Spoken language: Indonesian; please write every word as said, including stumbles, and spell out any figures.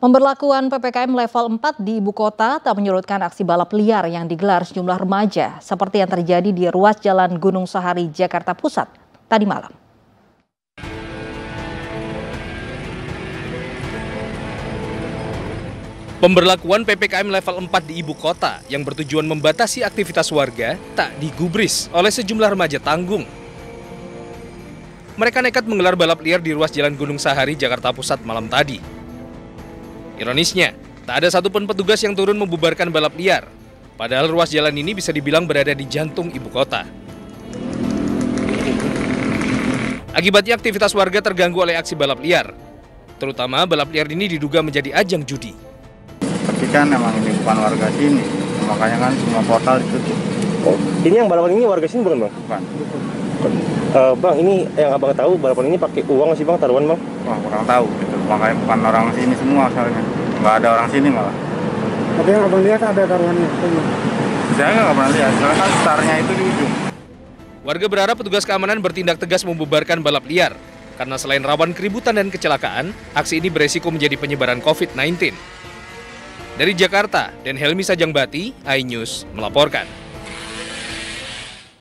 Pemberlakuan P P K M level empat di ibu kota tak menyurutkan aksi balap liar yang digelar sejumlah remaja seperti yang terjadi di ruas Jalan Gunung Sahari, Jakarta Pusat tadi malam. Pemberlakuan P P K M level empat di ibu kota yang bertujuan membatasi aktivitas warga tak digubris oleh sejumlah remaja tanggung. Mereka nekat menggelar balap liar di ruas Jalan Gunung Sahari, Jakarta Pusat malam tadi. Ironisnya, tak ada satupun petugas yang turun membubarkan balap liar. Padahal ruas jalan ini bisa dibilang berada di jantung ibu kota. Akibatnya aktivitas warga terganggu oleh aksi balap liar. Terutama balap liar ini diduga menjadi ajang judi. Tapi kan emang ini bukan warga sini, makanya kan semua portal ditutup. Oh, ini yang balapan ini warga sini bukan, Bang? Bukan. Uh, bang, ini yang abang tahu balapan ini pakai uang nggak sih, Bang, taruhan, Bang? Wah, kurang tahu. Gitu. Makanya bukan orang sini semua soalnya. Nggak ada orang sini malah. Tapi yang abang lihat ada taruhannya? Saya nggak pernah lihat, soalnya kan startnya itu di ujung. Warga berharap petugas keamanan bertindak tegas membubarkan balap liar. Karena selain rawan keributan dan kecelakaan, aksi ini beresiko menjadi penyebaran covid sembilan belas. Dari Jakarta, Dan Helmi Sajangbati, iNews melaporkan.